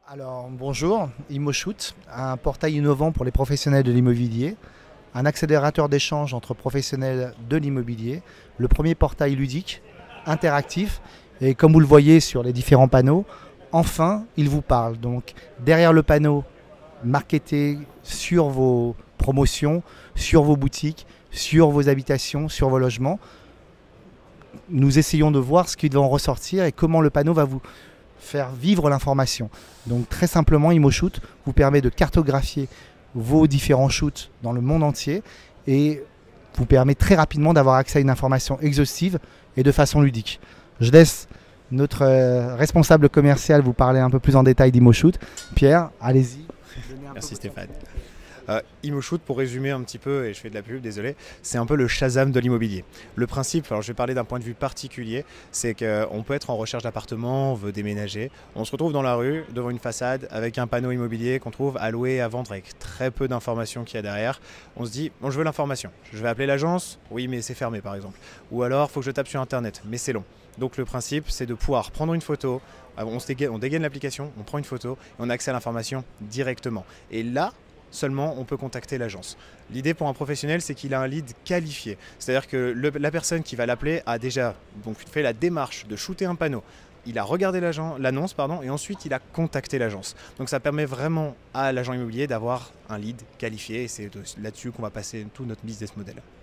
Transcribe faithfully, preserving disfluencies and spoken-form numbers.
Alors bonjour, ImmoShoot, un portail innovant pour les professionnels de l'immobilier, un accélérateur d'échange entre professionnels de l'immobilier, le premier portail ludique, interactif, et comme vous le voyez sur les différents panneaux, enfin il vous parle. Donc derrière le panneau, marketé sur vos promotions, sur vos boutiques, sur vos habitations, sur vos logements. Nous essayons de voir ce qui va en ressortir et comment le panneau va vous faire vivre l'information. Donc très simplement, ImmoShoot vous permet de cartographier vos différents shoots dans le monde entier et vous permet très rapidement d'avoir accès à une information exhaustive et de façon ludique. Je laisse notre euh, responsable commercial vous parler un peu plus en détail d'ImmoShoot. Pierre, allez-y. Merci Stéphane. Euh, ImmoShoot, pour résumer un petit peu, et je fais de la pub, désolé, c'est un peu le Shazam de l'immobilier. Le principe, alors je vais parler d'un point de vue particulier, c'est qu'on peut être en recherche d'appartement, on veut déménager, on se retrouve dans la rue, devant une façade, avec un panneau immobilier qu'on trouve à louer, à vendre, avec très peu d'informations qu'il y a derrière. On se dit, bon, je veux l'information, je vais appeler l'agence, oui mais c'est fermé par exemple. Ou alors, il faut que je tape sur internet, mais c'est long. Donc le principe, c'est de pouvoir prendre une photo, on, se dégaine, on dégaine l'application, on prend une photo, et on a accès à l'information directement. Et là, seulement on peut contacter l'agence. L'idée pour un professionnel, c'est qu'il a un lead qualifié. C'est-à-dire que le, la personne qui va l'appeler a déjà donc, fait la démarche de shooter un panneau. Il a regardé l'annonce pardon, et ensuite il a contacté l'agence. Donc ça permet vraiment à l'agent immobilier d'avoir un lead qualifié et c'est là-dessus qu'on va passer tout notre business model.